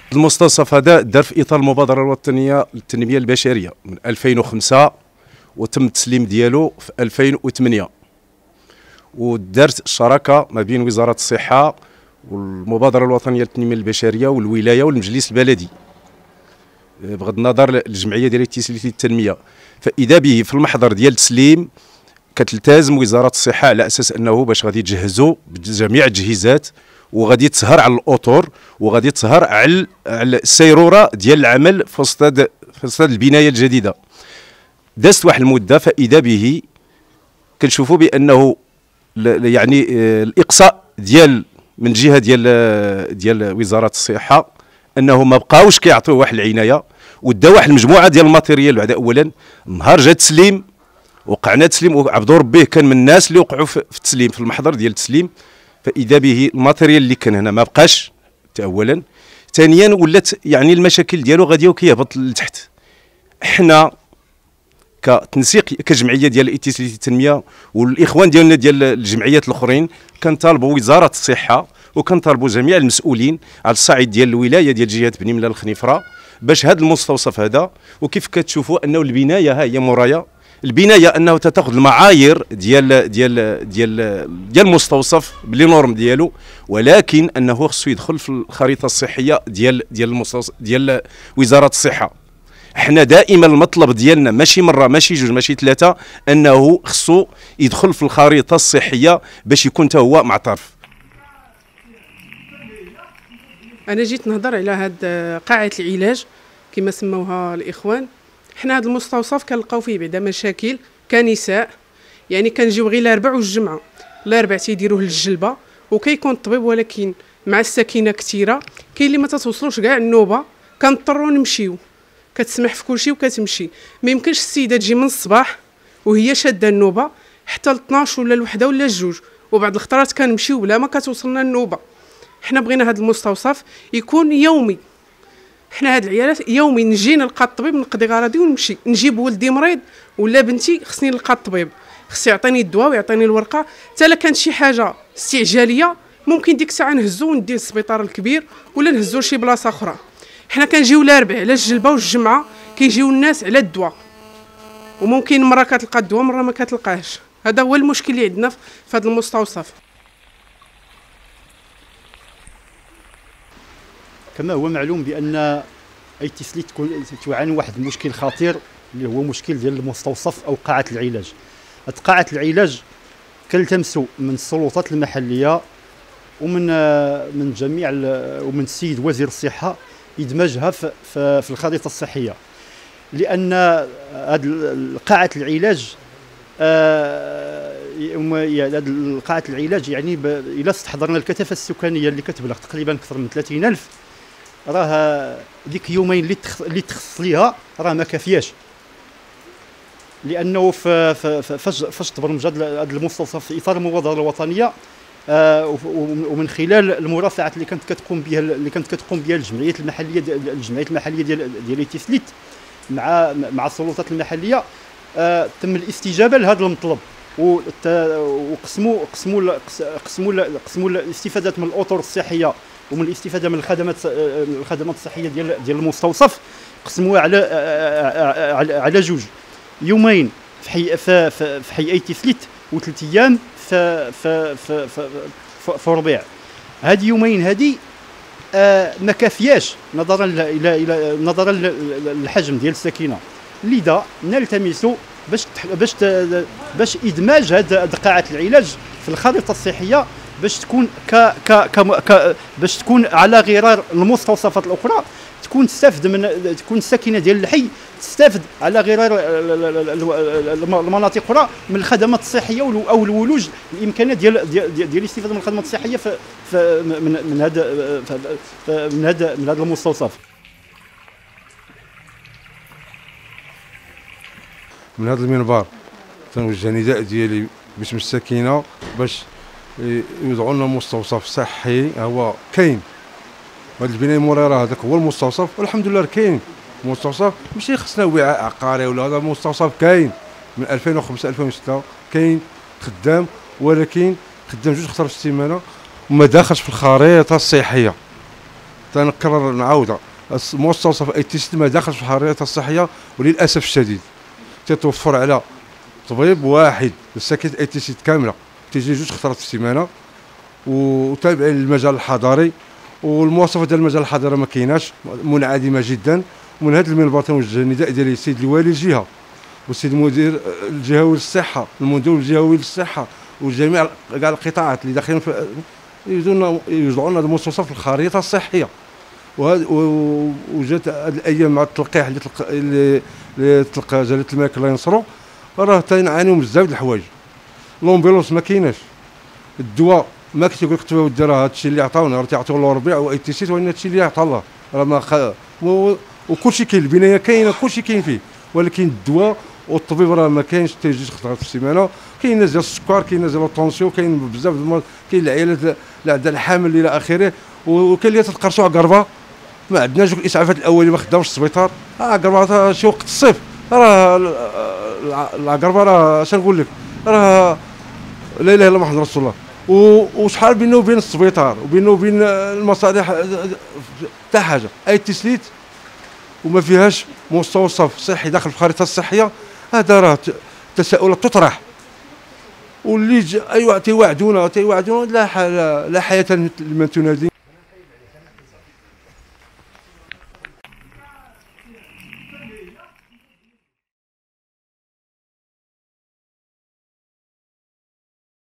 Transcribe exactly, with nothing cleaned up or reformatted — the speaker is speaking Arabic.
المستوصف هذا دار في اطار المبادره الوطنيه للتنميه البشريه من ألفين وخمسة، وتم التسليم ديالو في ألفين وثمانية، ودارت شراكه ما بين وزاره الصحه والمبادره الوطنيه للتنميه البشريه والولايه والمجلس البلدي، بغض النظر الجمعيه ديال التسليم للتنميه. فاذا به في المحضر ديال التسليم كتلتزم وزاره الصحه على اساس انه باش غادي تجهزوا بجميع التجهيزات، وغادي تسهر على الاطر، وغادي تسهر على على السيروره ديال العمل في وسط في وسط البنايه الجديده. دازت واحد المده، فاذا به كنشوفوا بانه يعني الاقصاء ديال من جهه ديال ديال وزاره الصحه انه ما بقاوش كيعطيو واحد العنايه، ودا واحد المجموعه ديال الماتيريال. بعد اولا نهار جا التسليم وقعنا تسليم، وعبدو ربيه كان من الناس اللي وقعوا في التسليم في المحضر ديال التسليم. فاذا به الماتيريال اللي كان هنا ما بقاش اولا. ثانيا ولات يعني المشاكل ديالو غادي وكيهبط لتحت. حنا كتنسيق كجمعيه ديال الاتساع للتنميه والاخوان ديالنا ديال الجمعيات الاخرين كنطالبوا وزاره الصحه وكنطالبوا جميع المسؤولين على الصعيد ديال الولايه ديال جهه بني ملال الخنيفره باش هذا المستوصف هذا، وكيف كتشوفوا انه البنايه ها هي مورايا، البنايه انه تاخذ المعايير ديال ديال ديال ديال المستوصف بلي نورم ديالو، ولكن انه خصو يدخل في الخريطه الصحيه ديال ديال المستوصف ديال وزاره الصحه. احنا دائما المطلب ديالنا ماشي مره ماشي جوج ماشي ثلاثه، انه خصو يدخل في الخريطه الصحيه باش يكون حتى هو معترف. انا جيت نهضر على هاد قاعه العلاج كما سموها الاخوان. حنا هاد المستوصف كنلقاو فيه بعدا مشاكل كنساء، يعني كنجيو غير الاربع والجمعه. الاربع تيديروه للجلبه وكيكون الطبيب، ولكن مع السكينه كثيره كاين اللي ما تتوصلوش كاع النوبه، كنضطروا نمشيو، كتسمح في كلشي وكتمشي. ما يمكنش السيده تجي من الصباح وهي شاده النوبه حتى ل اثناش ولا الوحده ولا الجوج، وبعض الخطرات كنمشيو بلا ما كتوصلنا النوبه. حنا بغينا هذا المستوصف يكون يومي. حنا هاد العيالات يومي نجي نلقى الطبيب نقضي غراضي ونمشي. نجيب ولدي مريض ولا بنتي خصني نلقى الطبيب، خص يعطيني الدواء ويعطيني الورقه. حتى لا كانت شي حاجه استعجاليه ممكن ديك الساعه نهزو ونديه للسبيطار الكبير ولا نهزو لشي بلاصه اخرى. حنا كنجيو الاربع على الجلبه والجمعه كيجيو الناس على الدواء، وممكن مره كتلقى الدواء مره ما كتلقاهش. هذا هو المشكل اللي عندنا في هذا المستوصف. كما هو معلوم بان ايتيسلي تعاني واحد المشكل خطير اللي هو مشكل ديال المستوصف او قاعه العلاج. هاد قاعه العلاج كنلتمسوا من السلطات المحليه ومن من جميع ومن السيد وزير الصحه ادماجها في, في الخريطه الصحيه، لان هاد قاعه العلاج هاد قاعه العلاج يعني الى استحضرنا الكثافه السكانيه اللي كتبلغ تقريبا اكثر من ثلاثين ألف، راه ديك يومين اللي تخ... اللي تخص ليها راه ما كافياش، لانه ف... ف... فاش فاش تبرمج هذا المستوصف في اطار المبادره الوطنيه آه ومن خلال المرافعات اللي كانت كتقوم بها اللي كانت كتقوم بها الجمعيات المحليه الجمعيات المحليه ديال ديال ايتيسليت مع مع السلطات المحليه، آه تم الاستجابه لهذا المطلب، وقسموا قسموا قسموا قسموا الاستفاده من الاطر الصحيه ومن الاستفاده من الخدمات الخدمات الصحيه ديال ديال المستوصف قسموها على على, على جوج، يومين في حي في, في حي ايتيسليت وثلاث ايام في في في في, في ربيع. هاد يومين هادي آه ما كافياش نظرا الى الى نظرا للحجم ديال السكينه، لذا نلتمسوا باش باش باش ادماج هاد قاعه العلاج في الخريطه الصحيه باش تكون ك ك ك باش تكون على غرار المستوصفات الاخرى، تكون تستافد من تكون الساكنه ديال الحي تستافد على غرار المناطق الاخرى من الخدمات الصحيه او الولوج الامكانيه ديال ديال, ديال الاستفاده من الخدمات الصحيه في, في من من هذا من هذا من هذا المستوصف. من هذا المنبر تنوجه نداء ديالي باسم الساكنه باش يوضعوا لنا مستوصف صحي. هو كاين هذا البنايه موراي راه هذاك هو المستوصف، والحمد لله كاين مستوصف، ماشي خصنا وعاء عقاري ولا هذا المستوصف كاين من ألفين وخمسة ألفين وستة كاين خدام، ولكن خدام جوج خطر في السيمانه وما داخلش في الخريطه الصحيه. تنكرر نعاودها، مستوصف اي تي سي ما داخل في الخريطه الصحيه، وللاسف الشديد تتوفر على طبيب واحد لساكنه اي تي سي كامله، تيجي جوج خطرات في السيمانه، وتابع للمجال الحضاري، والمواصفات ديال المجال الحضاري ما كايناش، منعدمه جدا. ومن هذا المنبر تنوجه النداء ديالي للسيد الوالي الجهه والسيد المدير الجهوي للصحه، المندوب الجهوي للصحه، وجميع كاع القطاعات اللي داخلين في يوضعوا لنا المستوصف في الخريطه الصحيه. وجات هذه الايام مع التلقيح اللي تلقى اللي تلقى جلاله الملك الله ينصرو، راه تنعانيو من بزاف د الحوايج. لومبيلونس ما كايناش، الدواء ما كيقول لك تبا ودي راه هادشي اللي عطاونا، راه تيعطيو له ربيع و اي تي سي، ولكن هادشي اللي عطا الله راه ما خ... و... وكلشي كاين، البنايه كاينه، كلشي كاين فيه، ولكن الدواء والطبيب راه ما كاينش. تيجي خطرات في السيمانه، كاين ناس ديال السكر، كاين ناس ديال الطونسيون، كاين بزاف د كاين العيالات اللي عندها الحامل الى اخره، وكاين اللي تتقرصوا على قربه. ما عندناش الاسعافات الاوليه، ما خدامش السبيطار. اه قربه شي وقت الصيف راه العقربه راه اش نقول لك، راه لا اله الا محمد رسول الله. وشحال بينه وبين السبيطار وبينه وبين المصالح حتى حاجه. اي تسليت وما فيهاش مستوصف صحي داخل الخريطه الصحيه، هذا راه تساؤلات تطرح. واللي ايوا تيوعدونا تيوعدونا لا لا حياه لمن تنادي.